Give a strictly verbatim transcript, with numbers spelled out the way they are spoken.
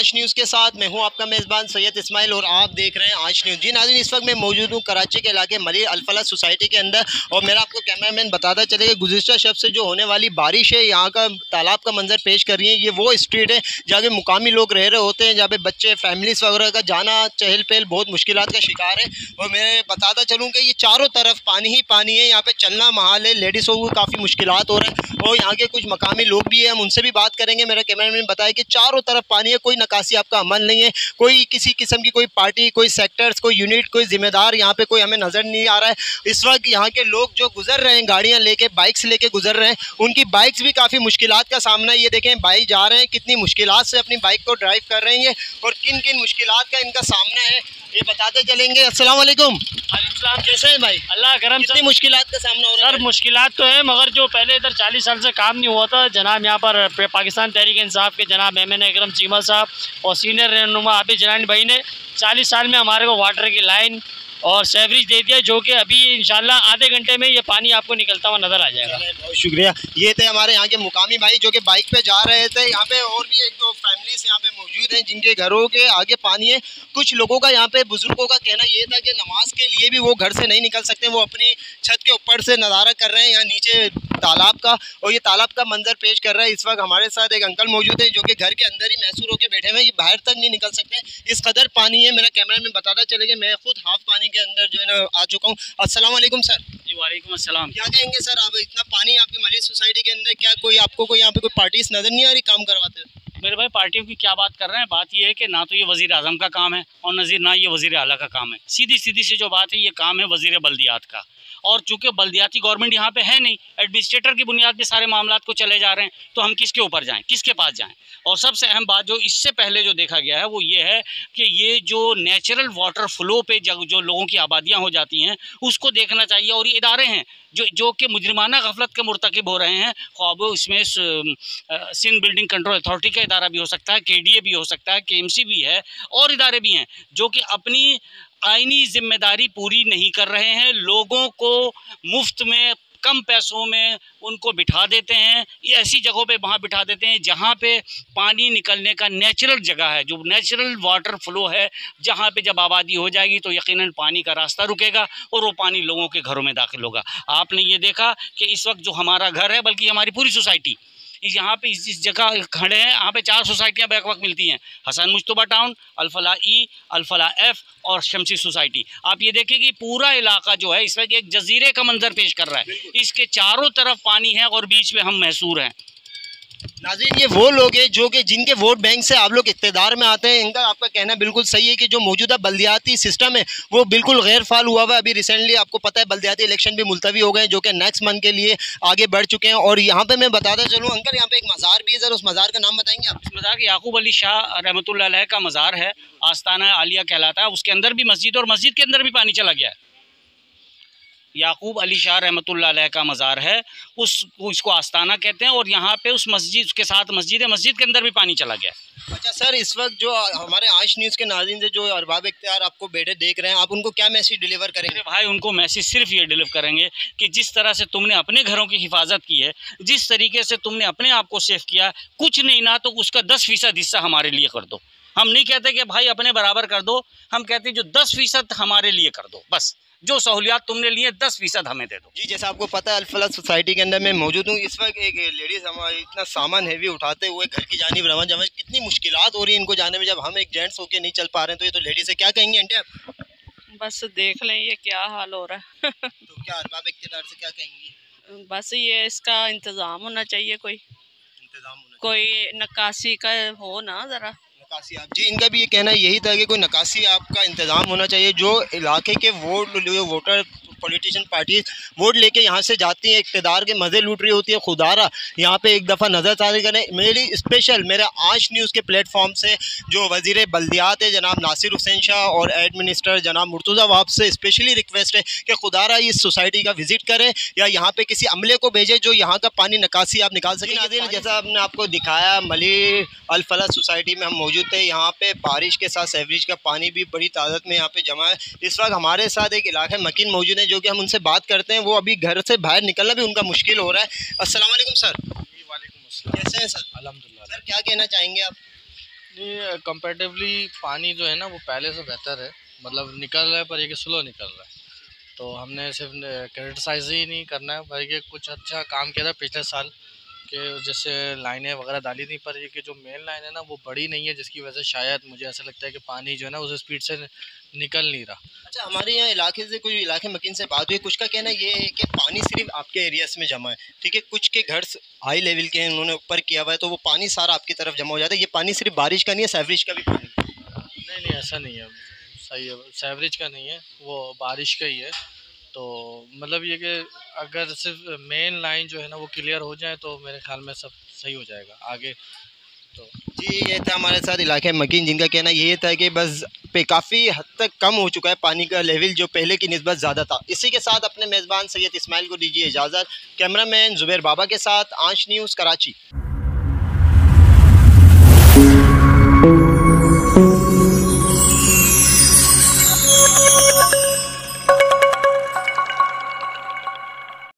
आज न्यूज़ के साथ मैं हूं आपका मेज़बान सैयद इस्माइल और आप देख रहे हैं आज न्यूज़। जी नाज़रीन, इस वक्त मैं मौजूद हूं कराची के इलाके मली अल-फलाह सोसाइटी के अंदर और मेरा आपको कैमरामैन बताता चलेगा गुज़िश्ता शब से जो होने वाली बारिश है यहाँ का तालाब का मंजर पेश कर रही है। ये वो स्ट्रीट है जहाँ के मुकामी लोग रह रहे होते हैं, जहाँ पे बच्चे फैमिलीज वगैरह का जाना चहल पहल बहुत मुश्किलात का शिकार है। और मैं बताता चलूँ कि ये चारों तरफ पानी ही पानी है, यहाँ पे चलना महाल है, लेडीज़ों को काफ़ी मुश्किलात हो रहा है और यहाँ के कुछ मकामी लोग भी हैं, हम उनसे भी बात करेंगे। मेरा कैमरामैन बताया कि चारों तरफ पानी है, कोई नकासी आपका अमल नहीं है, कोई किसी किस्म की कोई पार्टी, कोई सेक्टर्स, कोई यूनिट, कोई जिम्मेदार यहाँ पे कोई हमें नज़र नहीं आ रहा है। इस वक्त यहाँ के लोग जो गुजर रहे हैं गाड़ियाँ लेके, बाइक्स लेके गुजर रहे हैं, उनकी बाइक्स भी काफ़ी मुश्किलात का सामना। ये देखें भाई जा रहे हैं, कितनी मुश्किलात से अपनी बाइक को ड्राइव कर रहे हैं और किन किन मुश्किलात का इनका सामना है ये बताते चलेंगे। अस्सलाम वालेकुम। वालेकुम, कैसे हैं भाई? अल्लाह करम। कितनी मुश्किलात का सामना हो रहा है? सर मुश्किलात तो है, मगर जो पहले इधर चालीस साल से काम नहीं हुआ था, जनाब यहाँ पर पाकिस्तान तहरीक इंसाफ के जनाब एम एन अकरम चीमा साहब और सीनियर रहनुमा आबिद जलानी भाई ने चालीस साल में हमारे को वाटर की लाइन और सेवरेज दे दिया, जो कि अभी इंशाल्लाह आधे घंटे में ये पानी आपको निकलता हुआ नज़र आ जाएगा। बहुत शुक्रिया। ये थे हमारे यहाँ के मुकामी भाई जो कि बाइक पे जा रहे थे। यहाँ पे और भी एक दो फैमिलीज यहाँ पे मौजूद हैं जिनके घरों के आगे पानी है। कुछ लोगों का यहाँ पे बुजुर्गों का कहना ये था कि नमाज के लिए भी वो घर से नहीं निकल सकते, वो अपनी छत के ऊपर से नज़ारा कर रहे हैं यहाँ नीचे तालाब का, और ये तालाब का मंजर पेश कर रहा है। इस वक्त हमारे साथ एक अंकल मौजूद है जो कि घर के अंदर ही महसूर होकर बैठे हुए हैं, ये बाहर तक नहीं निकल सकते, इस कदर पानी है। मेरा कैमरा में बताता चलेगा, मैं खुद हाफ पानी के अंदर जो है ना आ चुका हूँ। अस्सलाम वालेकुम सर। जी वालेकुम अस्सलाम। क्या कहेंगे सर आप, इतना पानी आपकी मली सोसाइटी के अंदर, क्या कोई आपको कोई यहाँ पे कोई पार्टीज नजर नहीं आ रही काम करवाते? मेरे भाई पार्टियों की क्या बात कर रहे हैं, बात ये है कि ना तो ये वज़ीर आज़म का काम है और नज़ीर ना ये वज़ीर आला का काम है। सीधी सीधी सी जो बात है, ये काम है वज़ीर बल्दियात का। और चूँकि बल्दियाती गवर्नमेंट यहाँ पे है नहीं, एडमिनिस्ट्रेटर की बुनियाद पे सारे मामलात को चले जा रहे हैं, तो हम किसके ऊपर जाएं, किसके पास जाएं? और सबसे अहम बात जो इससे पहले जो देखा गया है वो ये है कि ये जो नेचुरल वाटर फ्लो पे जो जो लोगों की आबादियाँ हो जाती हैं उसको देखना चाहिए। और ये इदारे हैं जो जो कि मुजरिमाना गफलत के मुर्तकिब हो रहे हैं, ख्वाब इसमें सिंध बिल्डिंग कंट्रोल अथॉरिटी का इदारा भी हो सकता है, के डी ए भी हो सकता है, के एम सी भी है, और इदारे भी हैं जो कि अपनी आईनी जिम्मेदारी पूरी नहीं कर रहे हैं। लोगों को मुफ्त में कम पैसों में उनको बिठा देते हैं, ये ऐसी जगहों पे वहाँ बिठा देते हैं जहाँ पे पानी निकलने का नेचुरल जगह है, जो नेचुरल वाटर फ्लो है, जहाँ पे जब आबादी हो जाएगी तो यकीनन पानी का रास्ता रुकेगा और वो पानी लोगों के घरों में दाखिल होगा। आपने ये देखा कि इस वक्त जो हमारा घर है, बल्कि हमारी पूरी सोसाइटी इस यहाँ पे इस, इस जगह खड़े हैं, यहाँ पे चार सोसाइटियाँ बैक वक्त मिलती हैं, Hasan Mushtaba town, Al Falah E, Al Falah F और शमसी सोसाइटी। आप ये देखिए कि पूरा इलाका जो है इसमें एक जजीरे का मंजर पेश कर रहा है, इसके चारों तरफ पानी है और बीच में हम महसूर हैं। नाज़रीन, ये वो लोग हैं जो कि जिनके वोट बैंक से आप लोग इक़्तिदार में आते हैं। इनका आपका कहना बिल्कुल सही है कि जो मौजूदा बल्दियाती सिस्टम है वो बिल्कुल गैर फाल हुआ हुआ है। अभी रिसेंटली आपको पता है बल्दियाती इलेक्शन भी मुलतवी हो गए जो कि नेक्स्ट मंथ के लिए आगे बढ़ चुके हैं। और यहाँ पे मैं बताता चलूँ अंकल, यहाँ पे एक मज़ार भी है, ज़रा उस मज़ार का नाम बताएंगे आप? इस मज़ार याकूब अली शाह रहमतुल्लाह अलैह का मज़ार है, आस्ताना आलिया कहलाता है, उसके अंदर भी मस्जिद और मस्जिद के अंदर भी पानी चला गया है। याकूब अली शाह रहमतुल्लाह अलैह का मज़ार है, उस उसको आस्ताना कहते हैं और यहाँ पे उस मस्जिद के साथ मस्जिद है, मस्जिद के अंदर भी पानी चला गया। अच्छा सर, इस वक्त जो हमारे आज न्यूज़ के नाज़रीन से जो अरबाब इख्तियार आपको बैठे देख रहे हैं, आप उनको क्या मैसेज डिलीवर करेंगे? भाई उनको मैसेज सिर्फ ये डिलीवर करेंगे कि जिस तरह से तुमने अपने घरों की हिफाजत की है, जिस तरीके से तुमने अपने आप को सेफ किया, कुछ नहीं ना तो उसका दस फीसद हिस्सा हमारे लिए कर दो। हम नहीं कहते कि भाई अपने बराबर कर दो, हम कहते हैं जो दस फीसद हमारे लिए कर दो, बस जो सहूलियात तुमने लिए दस फीसद हमें दे दो। जी, जैसा आपको पता है अल-फलाह सोसाइटी के अंदर मैं मौजूद हूँ। इस वक्त एक लेडीज़ हमारे इतना सामान हैवी उठाते हुए घर की जानिब रवाना जमा, कितनी मुश्किलात हो रही है इनको जाने में, जब हम एक जेंट्स होके नहीं चल पा रहे हैं। तो ये तो लेडीज़ है, क्या कहेंगे आंटी आप? बस देख लें ये क्या हाल हो रहा है। तो क्या अरबाब इख्तियार से क्या कहेंगी? बस ये इसका इंतज़ाम होना चाहिए, कोई इंतजाम होना कोई नक्काशी का हो ना ज़रा। नकासी आप जी, इनका भी ये कहना यही था कि कोई नकासी आपका इंतज़ाम होना चाहिए। जो इलाके के वोट जो वोटर पॉलिटिशियन पार्टी वोट लेके यहाँ से जाती है, इक़्तिदार के मज़े लूट रही होती है, खुदारा यहाँ पे एक दफ़ा नज़र ताज़ी करें। मेरी स्पेशल मेरे आज न्यूज़ के प्लेटफॉर्म से जो वज़ीर बल्दियात है जनाब नासिर हुसैन शाह और एड मिनिस्टर जनाब मुर्तज़ा वहाब से स्पेशली रिक्वेस्ट है कि खुदारा इस सोसाइटी का विज़िट करें या यहाँ पे किसी अमले को भेजें जो यहाँ का पानी निकासी आप निकाल सकें। जैसा आपने आपको दिखाया मली अल-फलाह सोसाइटी में हम मौजूद थे, यहाँ पे बारिश के साथ सेवरेज का पानी भी बड़ी तादाद में यहाँ पे जमा है। इस वक्त हमारे साथ एक इलाके मकीन मौजूद है जो कि हम उनसे बात करते हैं, वो अभी घर से बाहर निकलना भी उनका मुश्किल हो रहा है। अस्सलाम वालेकुम सर। वालेकुम अस्सलाम। कैसे हैं सर? अल्हम्दुलिल्लाह। सर क्या कहना चाहेंगे आप? ये कंपैरेटिवली पानी जो है ना वो पहले से बेहतर है, मतलब निकल रहा है पर ये कि स्लो निकल रहा है। तो हमने सिर्फ क्रिटिसाइज ही नहीं करना है, बल्कि कुछ अच्छा काम किया था पिछले साल के, जैसे लाइनें वगैरह डाली थी, पर ये कि जो मेन लाइन है ना वो बड़ी नहीं है, जिसकी वजह से शायद मुझे ऐसा लगता है कि पानी जो है ना उस स्पीड से निकल नहीं रहा। अच्छा, हमारे यहाँ इलाके से कोई इलाके मकीन से बात हुई, कुछ का कहना ये है कि पानी सिर्फ आपके एरियाज में जमा है, ठीक है, कुछ के घर हाई लेवल के हैं, उन्होंने ऊपर किया हुआ है, तो वो पानी सारा आपकी तरफ जमा हो जाता है। ये पानी सिर्फ बारिश का नहीं है, सेवरेज का भी पानी है। नहीं नहीं ऐसा नहीं है, सही है, सेवरेज का नहीं है, वो बारिश का ही है। तो मतलब ये कि अगर सिर्फ मेन लाइन जो है ना वो क्लियर हो जाए तो मेरे ख्याल में सब सही हो जाएगा आगे। तो जी, ये था हमारे साथ इलाके मकीन, जिनका कहना ये था कि बस पे काफ़ी हद तक कम हो चुका है पानी का लेवल, जो पहले की निस्बत ज़्यादा था। इसी के साथ अपने मेज़बान सैयद इस्माइल को दीजिए इजाज़त। कैमरामैन ज़ुबैर बाबा के साथ आंच न्यूज़ कराची।